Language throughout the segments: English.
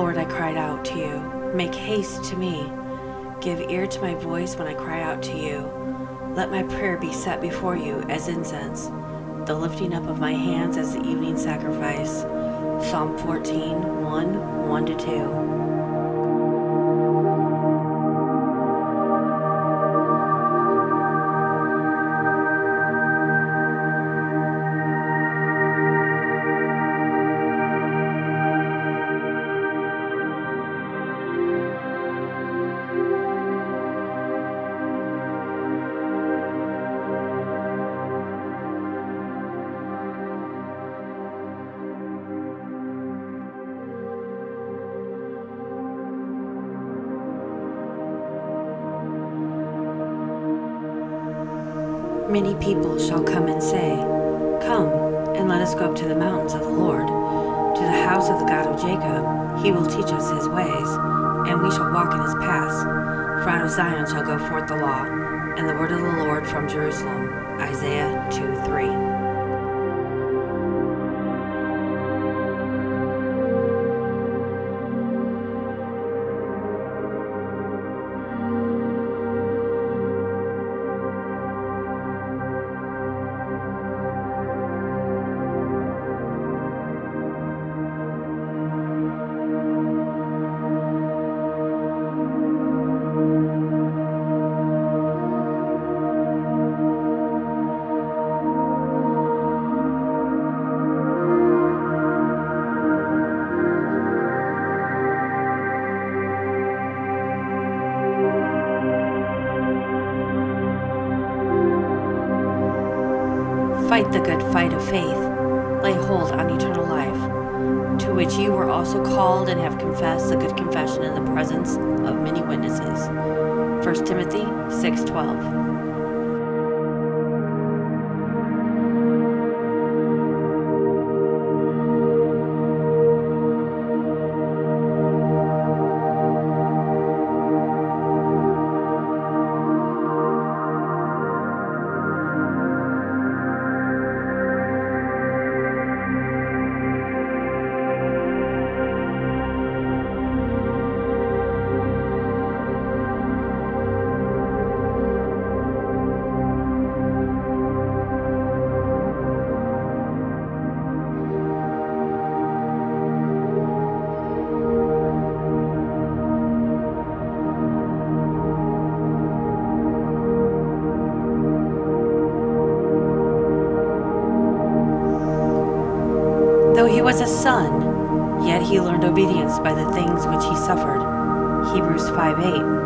Lord, I cried out to you. Make haste to me. Give ear to my voice when I cry out to you. Let my prayer be set before you as incense, the lifting up of my hands as the evening sacrifice. Psalm 14, 1:1-2. Many people shall come and say, Come, and let us go up to the mountains of the Lord, to the house of the God of Jacob. He will teach us his ways, and we shall walk in his paths. For out of Zion shall go forth the law, and the word of the Lord from Jerusalem. Isaiah 2:3. Fight the good fight of faith. Lay hold on eternal life, to which you were also called and have confessed the good confession in the presence of many witnesses. 1 Timothy 6:12. Though he was a son, yet he learned obedience by the things which he suffered. Hebrews 5:8.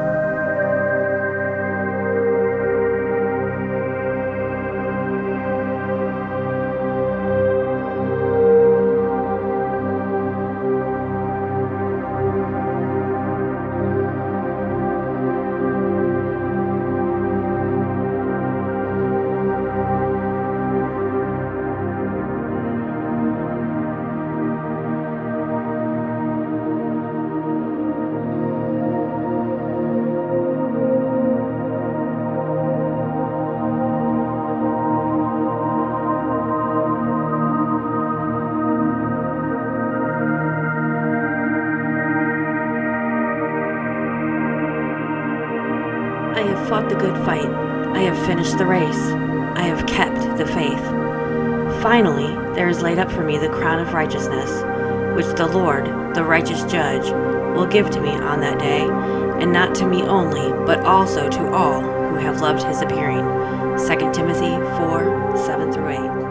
I have fought the good fight. I have finished the race. I have kept the faith. Finally, there is laid up for me the crown of righteousness, which the Lord, the righteous judge, will give to me on that day, and not to me only, but also to all who have loved his appearing. 2 Timothy 4:7-8.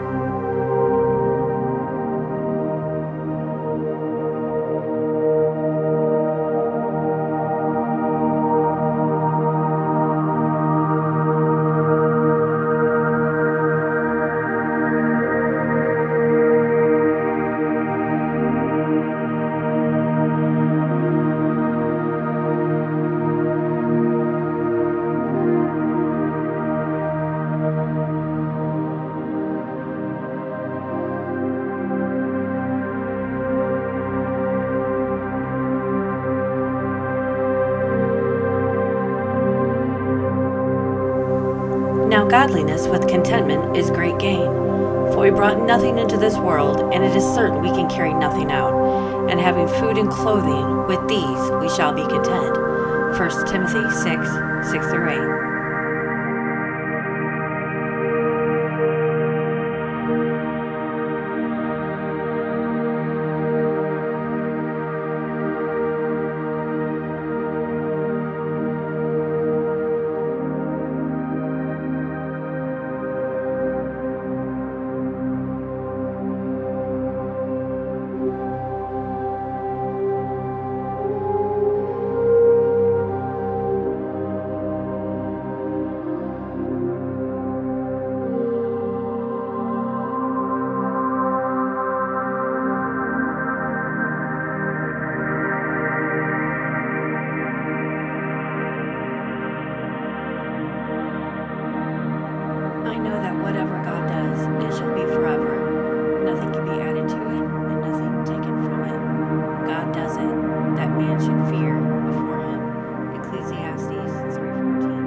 Now godliness with contentment is great gain. For we brought nothing into this world, and it is certain we can carry nothing out. and having food and clothing, with these we shall be content. 1 Timothy 6:6-8. I know that whatever God does, it shall be forever. Nothing can be added to it, and nothing taken from it. God does it, that man should fear before him. Ecclesiastes 3:14.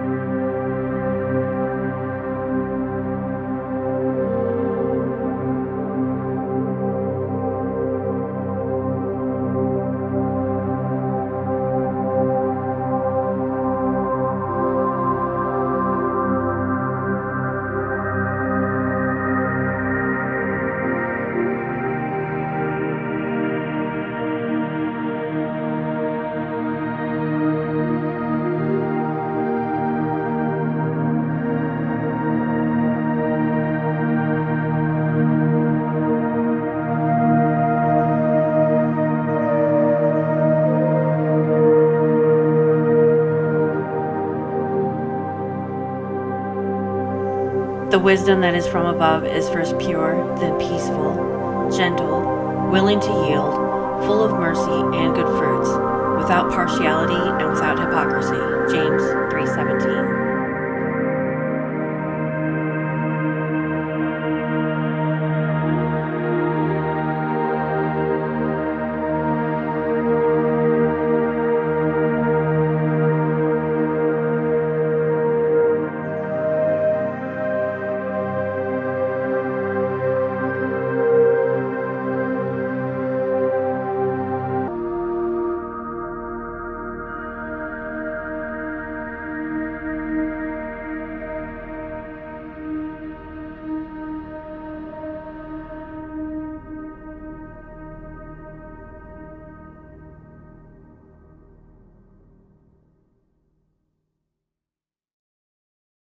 The wisdom that is from above is first pure, then peaceful, gentle, willing to yield, full of mercy and good fruits, without partiality and without hypocrisy. James 3:17.